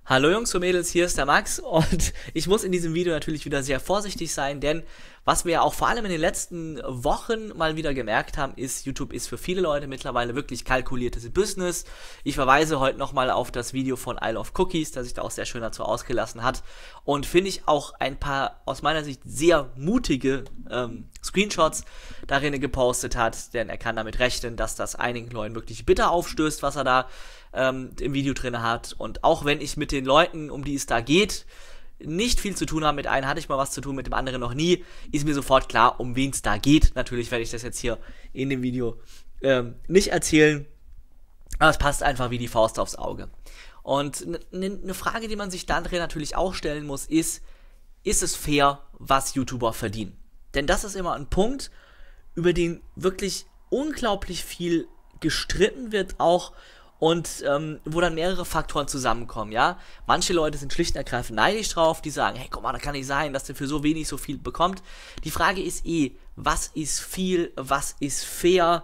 Hallo Jungs und Mädels, hier ist der Max und ich muss in diesem Video natürlich wieder sehr vorsichtig sein, denn was wir ja auch vor allem in den letzten Wochen mal wieder gemerkt haben, ist, YouTube ist für viele Leute mittlerweile wirklich kalkuliertes Business. Ich verweise heute nochmal auf das Video von I Love Cookies, das sich da auch sehr schön dazu ausgelassen hat und finde ich auch ein paar aus meiner Sicht sehr mutige Screenshots darin gepostet hat, denn er kann damit rechnen, dass das einigen Leuten wirklich bitter aufstößt, was er da im Video drin hat. Und auch wenn ich mit den Leuten, um die es da geht, nicht viel zu tun habe, mit einem hatte ich mal was zu tun, mit dem anderen noch nie, ist mir sofort klar, um wen es da geht. Natürlich werde ich das jetzt hier in dem Video nicht erzählen, aber es passt einfach wie die Faust aufs Auge. Und eine Frage, die man sich dann natürlich auch stellen muss, ist es fair, was YouTuber verdienen? Denn das ist immer ein Punkt, über den wirklich unglaublich viel gestritten wird auch, und wo dann mehrere Faktoren zusammenkommen, ja. Manche Leute sind schlicht und ergreifend neidisch drauf, die sagen, hey, guck mal, das kann nicht sein, dass der für so wenig so viel bekommt. Die Frage ist was ist viel, was ist fair,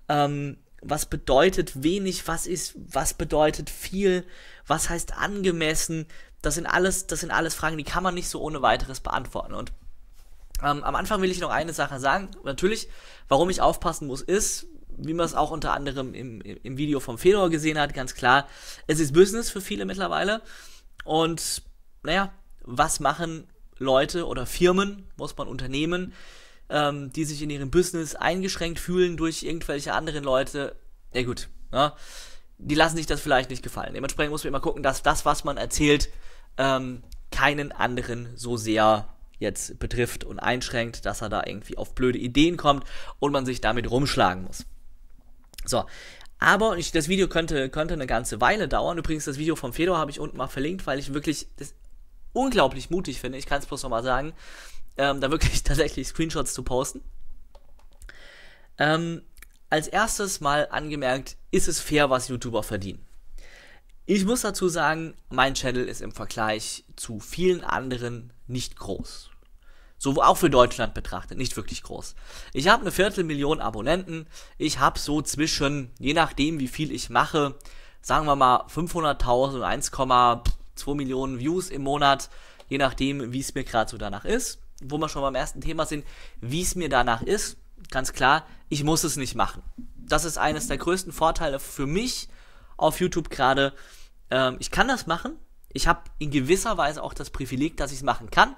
was bedeutet wenig, was bedeutet viel, was heißt angemessen. Das sind alles Fragen, die kann man nicht so ohne weiteres beantworten. Und am Anfang will ich noch eine Sache sagen. Natürlich, warum ich aufpassen muss, ist, wie man es auch unter anderem im Video vom Fedor gesehen hat, ganz klar, es ist Business für viele mittlerweile. Und naja, was machen Leute oder Firmen, muss man Unternehmen, die sich in ihrem Business eingeschränkt fühlen durch irgendwelche anderen Leute, ja gut, ja, die lassen sich das vielleicht nicht gefallen. Dementsprechend muss man immer gucken, dass das, was man erzählt, keinen anderen so sehr jetzt betrifft und einschränkt, dass er da irgendwie auf blöde Ideen kommt und man sich damit rumschlagen muss. So, aber das Video könnte eine ganze Weile dauern. Übrigens, das Video vom Fedor habe ich unten mal verlinkt, weil ich wirklich das unglaublich mutig finde, ich kann es bloß nochmal sagen, da wirklich tatsächlich Screenshots zu posten. Als erstes mal angemerkt, ist es fair, was YouTuber verdienen? Ich muss dazu sagen, mein Channel ist im Vergleich zu vielen anderen nicht groß. So auch für Deutschland betrachtet, nicht wirklich groß. Ich habe 250.000 Abonnenten. Ich habe so zwischen, je nachdem wie viel ich mache, sagen wir mal 500.000 und 1,2 Millionen Views im Monat, je nachdem wie es mir gerade so danach ist. Wo wir schon beim ersten Thema sind, wie es mir danach ist, ganz klar, ich muss es nicht machen. Das ist eines der größten Vorteile für mich auf YouTube gerade. Ich kann das machen. Ich habe in gewisser Weise auch das Privileg, dass ich es machen kann.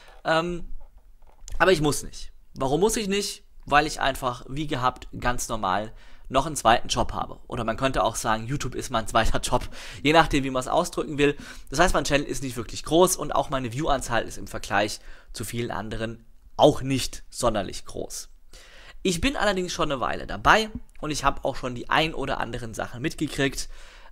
Aber ich muss nicht. Warum muss ich nicht? Weil ich einfach, wie gehabt, ganz normal noch einen zweiten Job habe. Oder man könnte auch sagen, YouTube ist mein zweiter Job. Je nachdem, wie man es ausdrücken will. Das heißt, mein Channel ist nicht wirklich groß und auch meine View-Anzahl ist im Vergleich zu vielen anderen auch nicht sonderlich groß. Ich bin allerdings schon eine Weile dabei und ich habe auch schon die ein oder anderen Sachen mitgekriegt.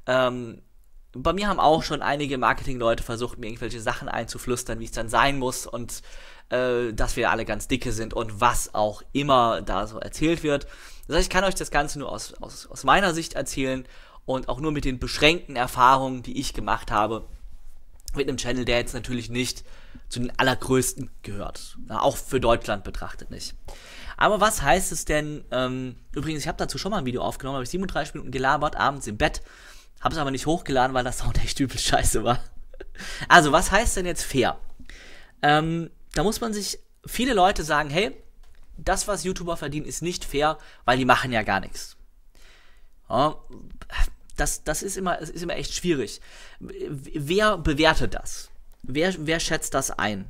Bei mir haben auch schon einige Marketingleute versucht, mir irgendwelche Sachen einzuflüstern, wie es dann sein muss und dass wir alle ganz dicke sind und was auch immer da so erzählt wird. Das heißt, ich kann euch das Ganze nur aus meiner Sicht erzählen und auch nur mit den beschränkten Erfahrungen, die ich gemacht habe, mit einem Channel, der jetzt natürlich nicht zu den allergrößten gehört. Na, auch für Deutschland betrachtet nicht. Aber was heißt es denn, übrigens, ich habe dazu schon mal ein Video aufgenommen, habe ich 37 Minuten gelabert, abends im Bett, habe es aber nicht hochgeladen, weil das Sound echt übel scheiße war. Also, was heißt denn jetzt fair? Da muss man sich, viele Leute sagen, hey, das, was YouTuber verdienen, ist nicht fair, weil die machen ja gar nichts. Ja, das ist immer echt schwierig. Wer bewertet das? Wer schätzt das ein?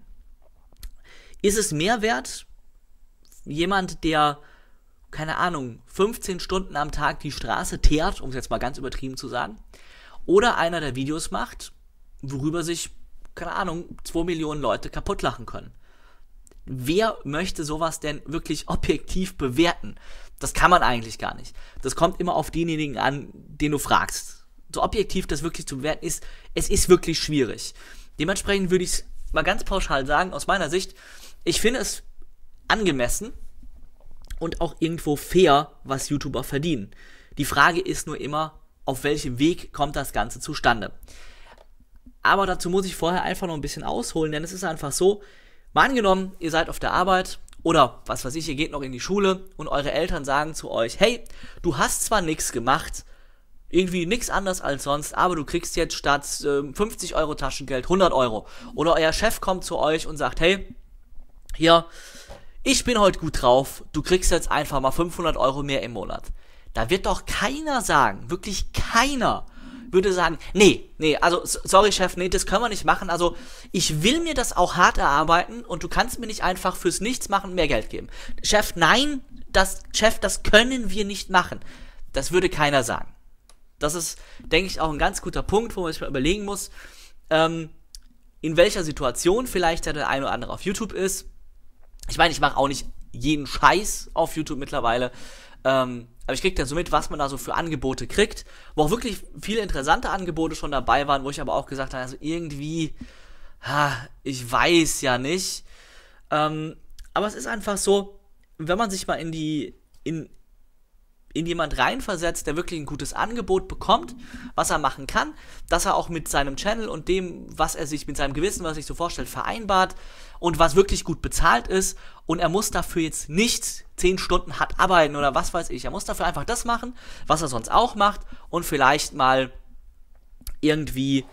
Ist es mehr wert, jemand, der, keine Ahnung, 15 Stunden am Tag die Straße teert, um es jetzt mal ganz übertrieben zu sagen, oder einer, der Videos macht, worüber sich, keine Ahnung, 2 Millionen Leute kaputt lachen können? Wer möchte sowas denn wirklich objektiv bewerten? Das kann man eigentlich gar nicht. Das kommt immer auf denjenigen an, den du fragst. So objektiv das wirklich zu bewerten ist, es ist wirklich schwierig. Dementsprechend würde ich es mal ganz pauschal sagen, aus meiner Sicht, ich finde es angemessen und auch irgendwo fair, was YouTuber verdienen. Die Frage ist nur immer, auf welchem Weg kommt das Ganze zustande? Aber dazu muss ich vorher einfach noch ein bisschen ausholen, denn es ist einfach so, mal angenommen, ihr seid auf der Arbeit oder was weiß ich, ihr geht noch in die Schule und eure Eltern sagen zu euch, hey, du hast zwar nichts gemacht, irgendwie nichts anderes als sonst, aber du kriegst jetzt statt 50 Euro Taschengeld 100 Euro. Oder euer Chef kommt zu euch und sagt, hey, hier, ich bin heute gut drauf, du kriegst jetzt einfach mal 500 Euro mehr im Monat. Da wird doch keiner sagen, wirklich keiner würde sagen, nee, also sorry Chef, nee, das können wir nicht machen, also ich will mir das auch hart erarbeiten und du kannst mir nicht einfach fürs Nichtsmachen mehr Geld geben. Chef, nein, das können wir nicht machen. Das würde keiner sagen. Das ist, denke ich, auch ein ganz guter Punkt, wo man sich mal überlegen muss, in welcher Situation vielleicht der eine oder andere auf YouTube ist. Ich meine, ich mache auch nicht jeden Scheiß auf YouTube mittlerweile, aber ich kriege dann so mit, was man da so für Angebote kriegt, wo auch wirklich viele interessante Angebote schon dabei waren, wo ich aber auch gesagt habe, also irgendwie, ich weiß ja nicht. Aber es ist einfach so, wenn man sich mal in jemand reinversetzt, der wirklich ein gutes Angebot bekommt, was er machen kann, dass er auch mit seinem Channel und dem, was er sich mit seinem Gewissen, was er sich so vorstellt, vereinbart und was wirklich gut bezahlt ist und er muss dafür jetzt nicht 10 Stunden hart arbeiten oder was weiß ich, er muss dafür einfach das machen, was er sonst auch macht und vielleicht mal irgendwie,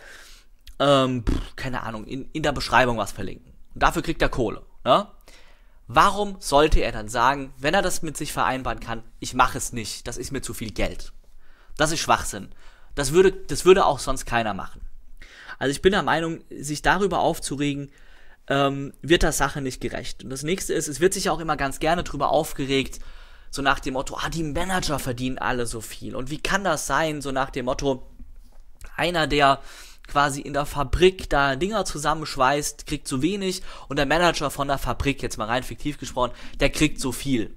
keine Ahnung, in der Beschreibung was verlinken. Und dafür kriegt er Kohle, ne? Warum sollte er dann sagen, wenn er das mit sich vereinbaren kann, ich mache es nicht, das ist mir zu viel Geld. Das ist Schwachsinn. Das würde auch sonst keiner machen. Also ich bin der Meinung, sich darüber aufzuregen, wird der Sache nicht gerecht. Und das nächste ist, es wird sich auch immer ganz gerne drüber aufgeregt, so nach dem Motto, die Manager verdienen alle so viel. Und wie kann das sein, so nach dem Motto, einer, der quasi in der Fabrik da Dinger zusammenschweißt, kriegt so wenig und der Manager von der Fabrik, jetzt mal rein fiktiv gesprochen, der kriegt so viel.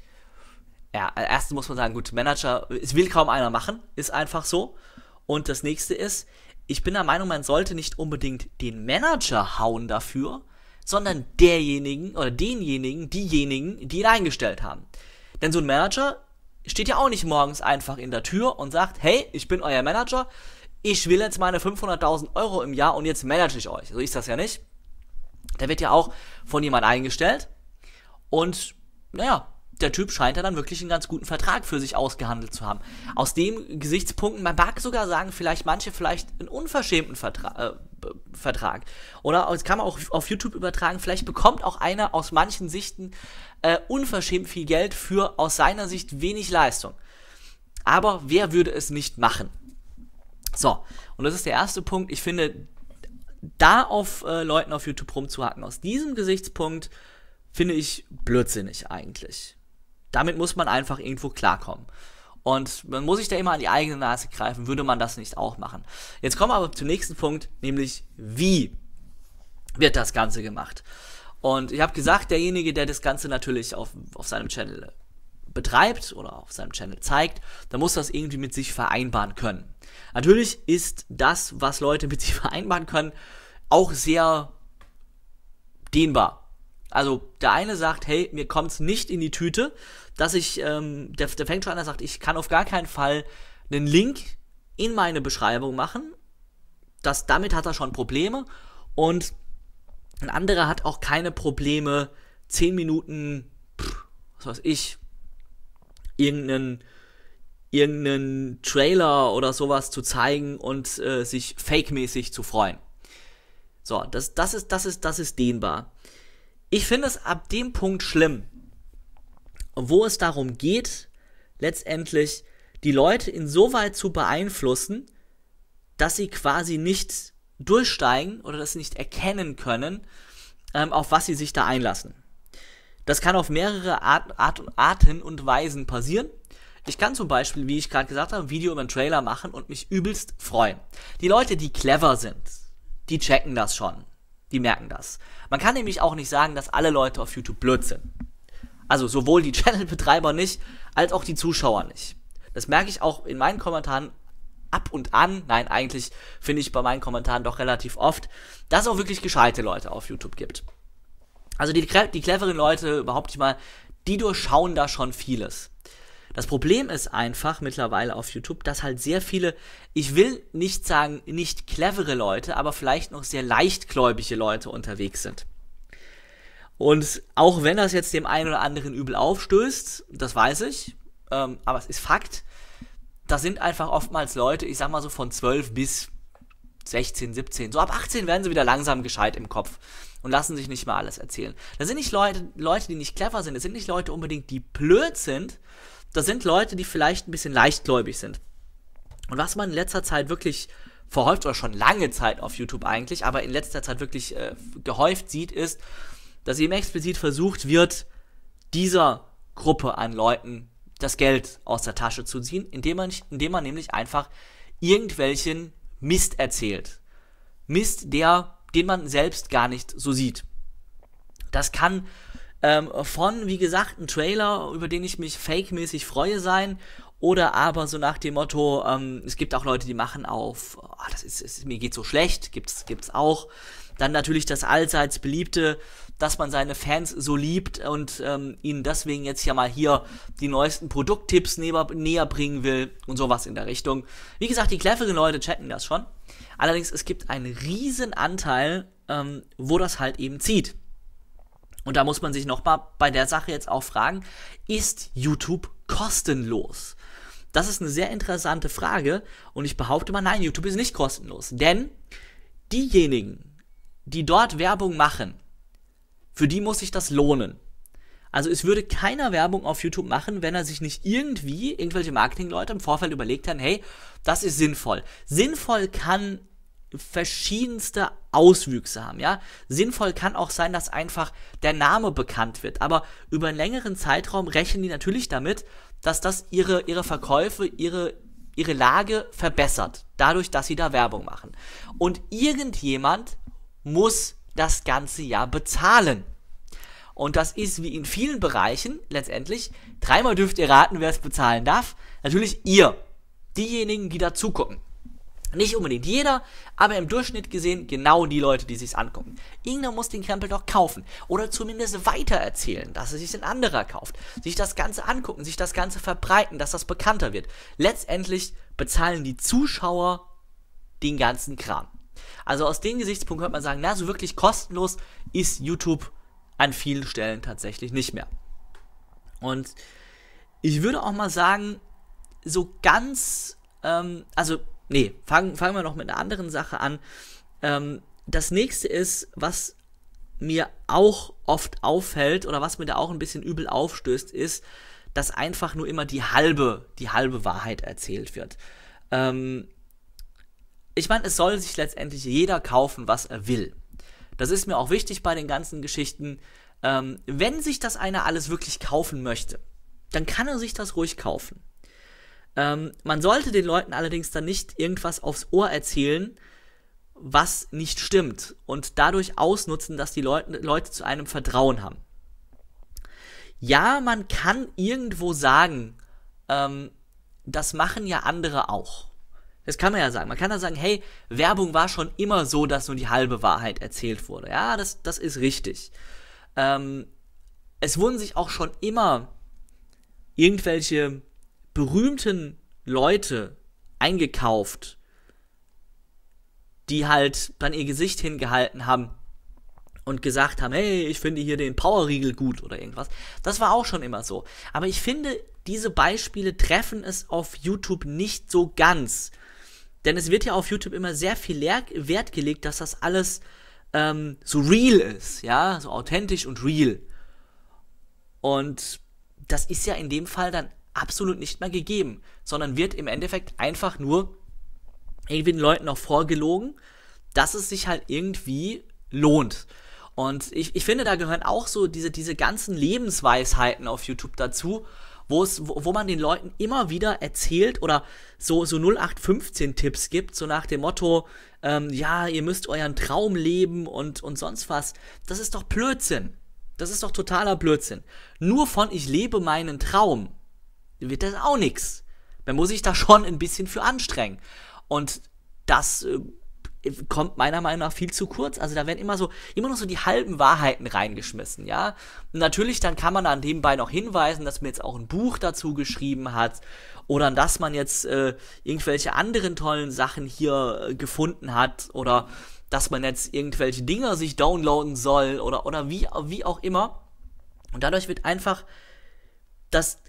Ja, erstens muss man sagen, gut, Manager, es will kaum einer machen, ist einfach so. Und das nächste ist, ich bin der Meinung, man sollte nicht unbedingt den Manager hauen dafür, sondern diejenigen, die ihn eingestellt haben. Denn so ein Manager steht ja auch nicht morgens einfach in der Tür und sagt, hey, ich bin euer Manager, ich will jetzt meine 500.000 Euro im Jahr und jetzt manage ich euch. So ist das ja nicht. Der wird ja auch von jemand eingestellt und, naja, der Typ scheint ja dann wirklich einen ganz guten Vertrag für sich ausgehandelt zu haben. Aus dem Gesichtspunkt, man mag sogar sagen, manche einen unverschämten Vertrag. Oder das kann man auch auf YouTube übertragen, vielleicht bekommt auch einer aus manchen Sichten unverschämt viel Geld für aus seiner Sicht wenig Leistung. Aber wer würde es nicht machen? So, und das ist der erste Punkt. Ich finde, da auf Leuten auf YouTube rumzuhacken, aus diesem Gesichtspunkt, finde ich blödsinnig eigentlich. Damit muss man einfach irgendwo klarkommen. Und man muss sich da immer an die eigene Nase greifen, würde man das nicht auch machen. Jetzt kommen wir aber zum nächsten Punkt, nämlich wie wird das Ganze gemacht? Und ich habe gesagt, derjenige, der das Ganze natürlich auf seinem Channel betreibt oder auf seinem Channel zeigt, der muss das irgendwie mit sich vereinbaren können. Natürlich ist das, was Leute mit sich vereinbaren können, auch sehr dehnbar. Also der eine sagt, hey, mir kommt es nicht in die Tüte, dass ich, der fängt schon an, der sagt, ich kann auf gar keinen Fall einen Link in meine Beschreibung machen. Damit hat er schon Probleme. Und ein anderer hat auch keine Probleme, 10 Minuten, was weiß ich, irgendeinen Trailer oder sowas zu zeigen und sich fake-mäßig zu freuen. So, das ist dehnbar. Ich finde es ab dem Punkt schlimm, wo es darum geht, letztendlich die Leute insoweit zu beeinflussen, dass sie quasi nicht durchsteigen oder das nicht erkennen können, auf was sie sich da einlassen. Das kann auf mehrere Arten und Weisen passieren. Ich kann zum Beispiel, wie ich gerade gesagt habe, ein Video über einen Trailer machen und mich übelst freuen. Die Leute, die clever sind, die checken das schon. Die merken das. Man kann nämlich auch nicht sagen, dass alle Leute auf YouTube blöd sind. Also sowohl die Channel-Betreiber nicht, als auch die Zuschauer nicht. Das merke ich auch in meinen Kommentaren ab und an. Nein, eigentlich finde ich bei meinen Kommentaren doch relativ oft, dass es auch wirklich gescheite Leute auf YouTube gibt. Also die cleveren Leute, behaupte ich mal, die durchschauen da schon vieles. Das Problem ist einfach mittlerweile auf YouTube, dass halt sehr viele, ich will nicht sagen, nicht clevere Leute, aber vielleicht noch sehr leichtgläubige Leute unterwegs sind. Und auch wenn das jetzt dem einen oder anderen übel aufstößt, das weiß ich, aber es ist Fakt, das sind einfach oftmals Leute, ich sag mal so von 12 bis 16, 17, so ab 18 werden sie wieder langsam gescheit im Kopf und lassen sich nicht mehr alles erzählen. Das sind nicht Leute, die nicht clever sind, das sind nicht Leute unbedingt, die blöd sind, das sind Leute, die vielleicht ein bisschen leichtgläubig sind. Und was man in letzter Zeit wirklich verhäuft, oder schon lange Zeit auf YouTube eigentlich, aber in letzter Zeit wirklich gehäuft sieht, ist, dass eben explizit versucht wird, dieser Gruppe an Leuten das Geld aus der Tasche zu ziehen, indem man nämlich einfach irgendwelchen Mist erzählt. Mist, den man selbst gar nicht so sieht. Das kann von, wie gesagt, ein Trailer, über den ich mich fake-mäßig freue, sein, oder aber so nach dem Motto, es gibt auch Leute, die machen auf, mir geht so schlecht, gibt's auch. Dann natürlich das allseits beliebte, dass man seine Fans so liebt und ihnen deswegen jetzt ja mal hier die neuesten Produkttipps näher bringen will und sowas in der Richtung. Wie gesagt, die cleveren Leute checken das schon. Allerdings, es gibt einen riesen Anteil, wo das halt eben zieht. Und da muss man sich nochmal bei der Sache jetzt auch fragen, ist YouTube kostenlos? Das ist eine sehr interessante Frage und ich behaupte mal, nein, YouTube ist nicht kostenlos. Denn diejenigen, die dort Werbung machen, für die muss sich das lohnen. Also es würde keiner Werbung auf YouTube machen, wenn er sich nicht irgendwelche Marketingleute im Vorfeld überlegt haben, hey, das ist sinnvoll. Sinnvoll kann verschiedenste Auswüchse haben, ja. Sinnvoll kann auch sein, dass einfach der Name bekannt wird, aber über einen längeren Zeitraum rechnen die natürlich damit, dass das ihre Verkäufe, ihre Lage verbessert, dadurch, dass sie da Werbung machen. Und irgendjemand muss das Ganze ja bezahlen. Und das ist wie in vielen Bereichen letztendlich, dreimal dürft ihr raten, wer es bezahlen darf, natürlich ihr, diejenigen, die da zugucken. Nicht unbedingt jeder, aber im Durchschnitt gesehen genau die Leute, die sich's angucken. Irgendwer muss den Krempel doch kaufen oder zumindest weitererzählen, dass es sich ein anderer kauft. Sich das Ganze angucken, sich das Ganze verbreiten, dass das bekannter wird. Letztendlich bezahlen die Zuschauer den ganzen Kram. Also aus dem Gesichtspunkt könnte man sagen, na, so wirklich kostenlos ist YouTube an vielen Stellen tatsächlich nicht mehr. Und ich würde auch mal sagen, so ganz, fangen wir noch mit einer anderen Sache an. Das nächste ist, was mir auch oft auffällt oder was mir da auch ein bisschen übel aufstößt, ist, dass einfach nur immer die halbe Wahrheit erzählt wird. Ich meine, es soll sich letztendlich jeder kaufen, was er will. Das ist mir auch wichtig bei den ganzen Geschichten. Wenn sich das einer alles wirklich kaufen möchte, dann kann er sich das ruhig kaufen. Man sollte den Leuten allerdings dann nicht irgendwas aufs Ohr erzählen, was nicht stimmt und dadurch ausnutzen, dass die Leute zu einem Vertrauen haben. Ja, man kann irgendwo sagen, das machen ja andere auch. Das kann man ja sagen. Man kann ja sagen, hey, Werbung war schon immer so, dass nur die halbe Wahrheit erzählt wurde. Ja, das ist richtig. Es wurden sich auch schon immer irgendwelche berühmten Leute eingekauft, die halt dann ihr Gesicht hingehalten haben und gesagt haben, hey, ich finde hier den Powerriegel gut oder irgendwas. Das war auch schon immer so. Aber ich finde, diese Beispiele treffen es auf YouTube nicht so ganz. Denn es wird ja auf YouTube immer sehr viel Wert gelegt, dass das alles so real ist, ja, so authentisch und real. Und das ist ja in dem Fall dann absolut nicht mehr gegeben, sondern wird im Endeffekt einfach nur irgendwie den Leuten auch vorgelogen, dass es sich halt irgendwie lohnt. Und ich finde, da gehören auch so diese ganzen Lebensweisheiten auf YouTube dazu, wo man den Leuten immer wieder erzählt oder so 0815-Tipps gibt, so nach dem Motto, ja, ihr müsst euren Traum leben und sonst was. Das ist doch Blödsinn. Das ist doch totaler Blödsinn. Nur von ich lebe meinen Traum wird das auch nix. Man muss sich da schon ein bisschen für anstrengen. Und das kommt meiner Meinung nach viel zu kurz. Also da werden immer noch so die halben Wahrheiten reingeschmissen, ja. Und natürlich, dann kann man an nebenbei noch hinweisen, dass man jetzt auch ein Buch dazu geschrieben hat oder dass man jetzt irgendwelche anderen tollen Sachen hier gefunden hat oder dass man jetzt irgendwelche Dinger sich downloaden soll oder wie auch immer. Und dadurch wird einfach das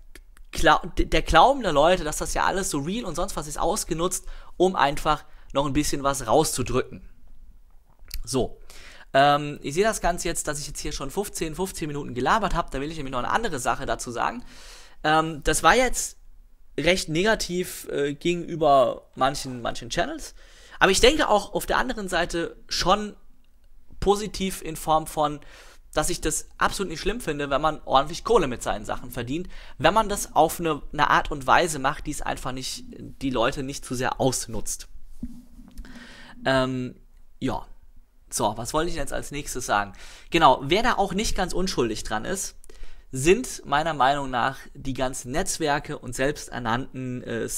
der Glauben der Leute, dass das ja alles so real und sonst was ist, ausgenutzt, um einfach noch ein bisschen was rauszudrücken. So, ich sehe das Ganze jetzt, dass ich jetzt hier schon 15 Minuten gelabert habe, da will ich nämlich noch eine andere Sache dazu sagen. Das war jetzt recht negativ gegenüber manchen Channels, aber ich denke auch auf der anderen Seite schon positiv in Form von, dass ich das absolut nicht schlimm finde, wenn man ordentlich Kohle mit seinen Sachen verdient, wenn man das auf eine Art und Weise macht, die es einfach nicht, die Leute nicht zu sehr ausnutzt. Ja. So, was wollte ich jetzt als nächstes sagen? Genau, wer da auch nicht ganz unschuldig dran ist, sind meiner Meinung nach die ganzen Netzwerke und selbsternannten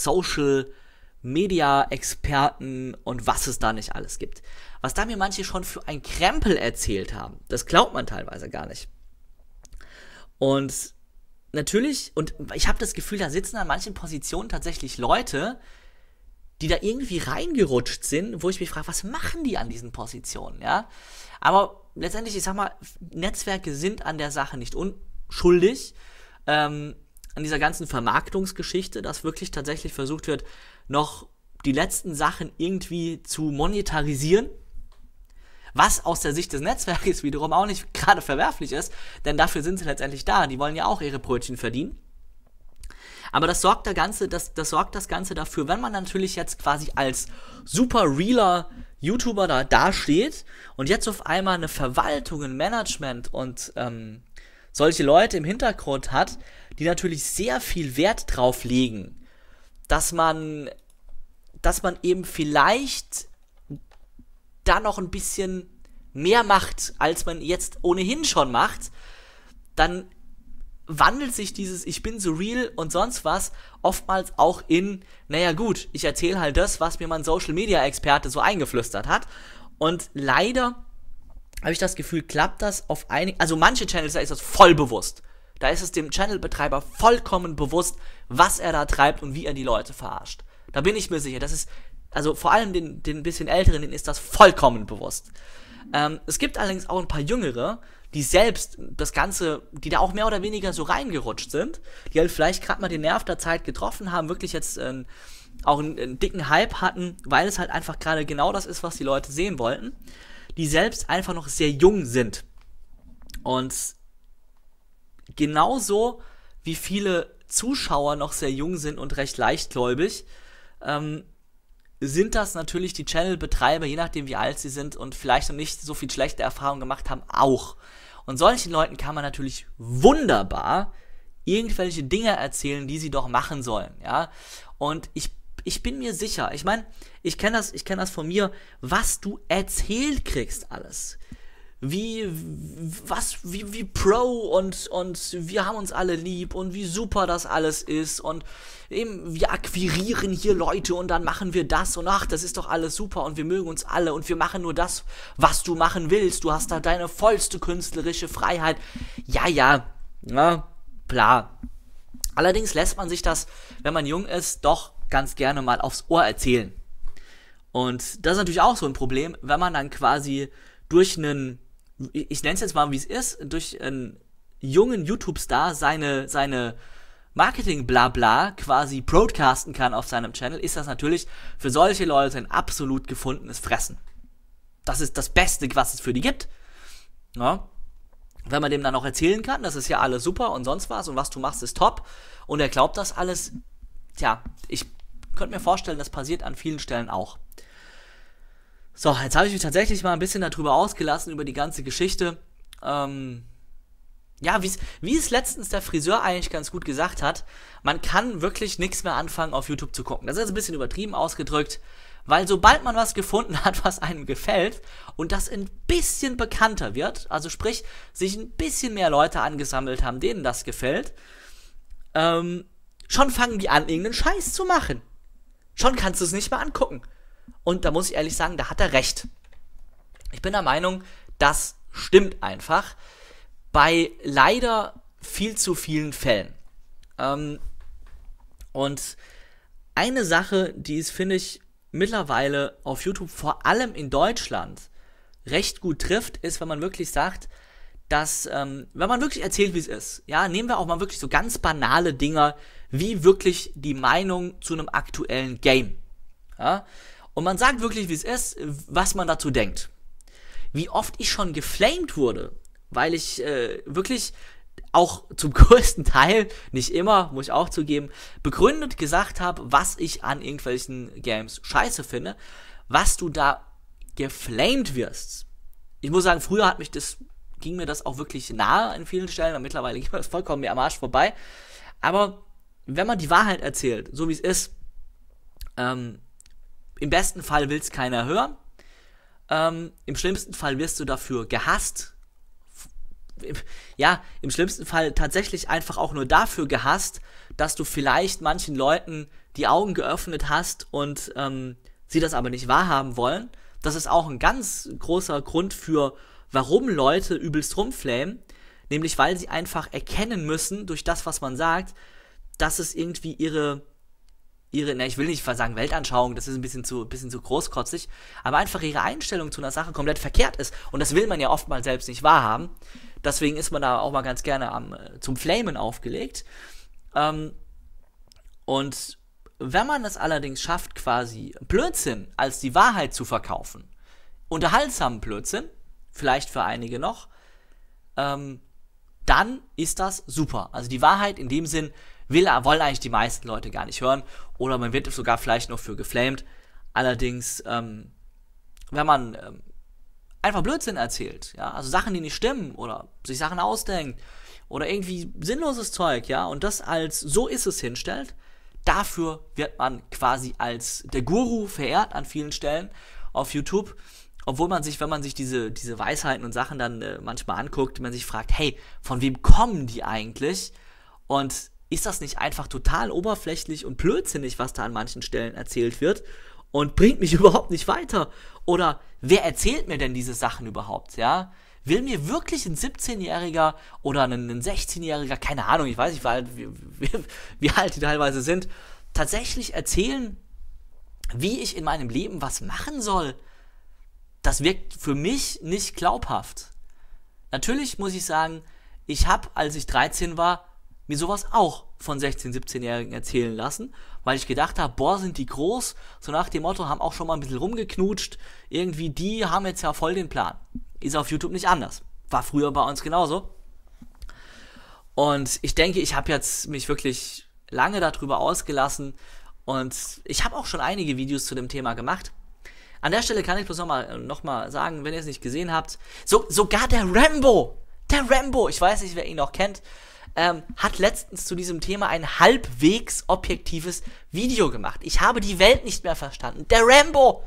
Social-Media-Experten und was es da nicht alles gibt. Was da mir manche schon für ein Krempel erzählt haben, das glaubt man teilweise gar nicht. Und natürlich, und ich habe das Gefühl, da sitzen an manchen Positionen tatsächlich Leute, die da irgendwie reingerutscht sind, wo ich mich frage, was machen die an diesen Positionen, ja? Aber letztendlich, ich sag mal, Netzwerke sind an der Sache nicht unschuldig, an dieser ganzen Vermarktungsgeschichte, dass wirklich tatsächlich versucht wird, noch die letzten Sachen irgendwie zu monetarisieren, was aus der Sicht des Netzwerkes wiederum auch nicht gerade verwerflich ist, denn dafür sind sie letztendlich da, die wollen ja auch ihre Brötchen verdienen. Aber das sorgt das Ganze dafür, wenn man natürlich jetzt quasi als super realer YouTuber da dasteht und jetzt auf einmal eine Verwaltung, ein Management und solche Leute im Hintergrund hat, die natürlich sehr viel Wert drauf legen, dass man eben vielleicht da noch ein bisschen mehr macht, als man jetzt ohnehin schon macht, dann wandelt sich dieses ich bin so real und sonst was oftmals auch in, naja gut, ich erzähle halt das, was mir mein Social-Media-Experte so eingeflüstert hat. Und leider habe ich das Gefühl, klappt das auf also manche Channels, da ist das voll bewusst. Da ist es dem Channel-Betreiber vollkommen bewusst, was er da treibt und wie er die Leute verarscht. Da bin ich mir sicher, das ist, also vor allem den bisschen Älteren, denen ist das vollkommen bewusst. Es gibt allerdings auch ein paar Jüngere, die selbst das Ganze, die da auch mehr oder weniger so reingerutscht sind, die halt vielleicht gerade mal den Nerv der Zeit getroffen haben, wirklich jetzt auch einen dicken Hype hatten, weil es halt einfach gerade genau das ist, was die Leute sehen wollten, die selbst einfach noch sehr jung sind. Und genauso wie viele Zuschauer noch sehr jung sind und recht leichtgläubig, sind das natürlich die Channel-Betreiber, je nachdem wie alt sie sind und vielleicht noch nicht so viel schlechte Erfahrungen gemacht haben, auch. Und solchen Leuten kann man natürlich wunderbar irgendwelche Dinge erzählen, die sie doch machen sollen, ja. Und ich bin mir sicher, ich meine, ich kenne das von mir, was du erzählt kriegst alles. Wie pro und wir haben uns alle lieb und wie super das alles ist und eben wir akquirieren hier Leute und dann machen wir das und ach, das ist doch alles super und wir mögen uns alle und wir machen nur das, was du machen willst. Du hast da deine vollste künstlerische Freiheit. Ja, bla. Allerdings lässt man sich das, wenn man jung ist, doch ganz gerne mal aufs Ohr erzählen. Und das ist natürlich auch so ein Problem, wenn man dann quasi durch einen, ich nenne es jetzt mal wie es ist, durch einen jungen YouTube-Star seine Marketing-Blabla quasi broadcasten kann auf seinem Channel, ist das natürlich für solche Leute ein absolut gefundenes Fressen. Das ist das Beste, was es für die gibt. Ja? Wenn man dem dann auch erzählen kann, das ist ja alles super und sonst was und was du machst ist top und er glaubt das alles, tja, ich könnte mir vorstellen, das passiert an vielen Stellen auch. So, jetzt habe ich mich tatsächlich mal ein bisschen darüber ausgelassen, über die ganze Geschichte. Ja, wie es letztens der Friseur eigentlich ganz gut gesagt hat, man kann wirklich nichts mehr anfangen, auf YouTube zu gucken. Das ist ein bisschen übertrieben ausgedrückt, weil sobald man was gefunden hat, was einem gefällt und das ein bisschen bekannter wird, also sprich, sich ein bisschen mehr Leute angesammelt haben, denen das gefällt, schon fangen die an, irgendeinen Scheiß zu machen. Schon kannst du es nicht mehr angucken. Und da muss ich ehrlich sagen, da hat er recht. Ich bin der Meinung, das stimmt einfach. Bei leider viel zu vielen Fällen. Und eine Sache, die es, finde ich, mittlerweile auf YouTube, vor allem in Deutschland, recht gut trifft, ist, wenn man wirklich sagt, dass, wenn man wirklich erzählt, wie es ist, ja, nehmen wir auch mal wirklich so ganz banale Dinger, wie wirklich die Meinung zu einem aktuellen Game. Ja? Und man sagt wirklich, wie es ist, was man dazu denkt. Wie oft ich schon geflamed wurde, weil ich wirklich auch zum größten Teil, nicht immer, muss ich auch zugeben, begründet gesagt habe, was ich an irgendwelchen Games scheiße finde, was du da geflamed wirst. Ich muss sagen, früher ging mir das auch wirklich nahe an vielen Stellen, und mittlerweile geht mir das vollkommen mir am Arsch vorbei. Aber wenn man die Wahrheit erzählt, so wie es ist, im besten Fall will es keiner hören. Im schlimmsten Fall wirst du dafür gehasst. Ja, im schlimmsten Fall tatsächlich einfach auch nur dafür gehasst, dass du vielleicht manchen Leuten die Augen geöffnet hast und sie das aber nicht wahrhaben wollen. Das ist auch ein ganz großer Grund für, warum Leute übelst rumflamen, nämlich weil sie einfach erkennen müssen, durch das, was man sagt, dass es irgendwie ihre, ich will nicht sagen Weltanschauung, das ist ein bisschen zu großkotzig, aber einfach ihre Einstellung zu einer Sache komplett verkehrt ist. Und das will man ja oftmals selbst nicht wahrhaben. Deswegen ist man da auch mal ganz gerne zum Flamen aufgelegt. Und wenn man es allerdings schafft, quasi Blödsinn als die Wahrheit zu verkaufen, unterhaltsamen Blödsinn, vielleicht für einige noch, dann ist das super. Also die Wahrheit in dem Sinn wollen eigentlich die meisten Leute gar nicht hören, oder man wird sogar vielleicht noch für geflamed. Allerdings, wenn man einfach Blödsinn erzählt, ja, also Sachen, die nicht stimmen, oder sich Sachen ausdenkt, oder irgendwie sinnloses Zeug, ja, und das als so ist es hinstellt, dafür wird man quasi als der Guru verehrt an vielen Stellen auf YouTube, obwohl man sich, wenn man sich diese Weisheiten und Sachen dann manchmal anguckt, man sich fragt, hey, von wem kommen die eigentlich? Und ist das nicht einfach total oberflächlich und blödsinnig, was da an manchen Stellen erzählt wird, und bringt mich überhaupt nicht weiter? Oder wer erzählt mir denn diese Sachen überhaupt, ja? Will mir wirklich ein 17-Jähriger oder ein 16-Jähriger, keine Ahnung, ich weiß nicht, wie alt die teilweise sind, tatsächlich erzählen, wie ich in meinem Leben was machen soll? Das wirkt für mich nicht glaubhaft. Natürlich muss ich sagen, ich habe, als ich 13 war, mir sowas auch von 16-, 17-Jährigen erzählen lassen, weil ich gedacht habe, boah, sind die groß, so nach dem Motto, haben auch schon mal ein bisschen rumgeknutscht, irgendwie, die haben jetzt ja voll den Plan. Ist auf YouTube nicht anders. War früher bei uns genauso. Und ich denke, ich habe jetzt mich wirklich lange darüber ausgelassen, und ich habe auch schon einige Videos zu dem Thema gemacht. An der Stelle kann ich bloß noch mal sagen, wenn ihr es nicht gesehen habt, sogar der Rambo, ich weiß nicht, wer ihn noch kennt, hat letztens zu diesem Thema ein halbwegs objektives Video gemacht. Ich habe die Welt nicht mehr verstanden. Der Rambo!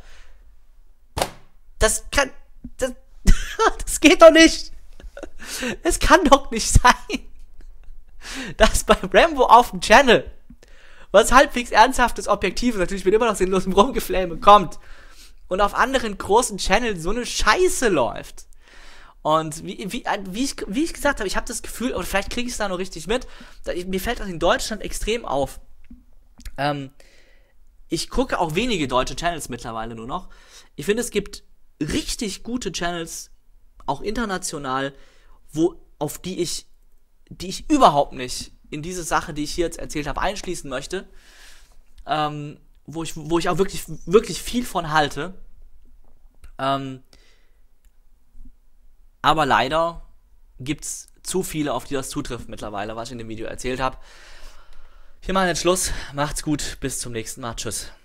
Das geht doch nicht! Es kann doch nicht sein, dass bei Rambo auf dem Channel was halbwegs ernsthaftes, objektives, natürlich mit immer noch sinnlosem Rumgefläme kommt, und auf anderen großen Channels so eine Scheiße läuft. Und wie ich gesagt habe, ich habe das Gefühl, oder vielleicht kriege ich es da noch richtig mit, mir fällt das in Deutschland extrem auf. Ich gucke auch wenige deutsche Channels mittlerweile nur noch. Ich finde, es gibt richtig gute Channels, auch international, die ich überhaupt nicht in diese Sache, die ich hier jetzt erzählt habe, einschließen möchte. Wo ich auch wirklich, wirklich viel von halte. Aber leider gibt's zu viele, auf die das zutrifft mittlerweile, was ich in dem Video erzählt habe. Wir machen jetzt Schluss. Macht's gut. Bis zum nächsten Mal. Tschüss.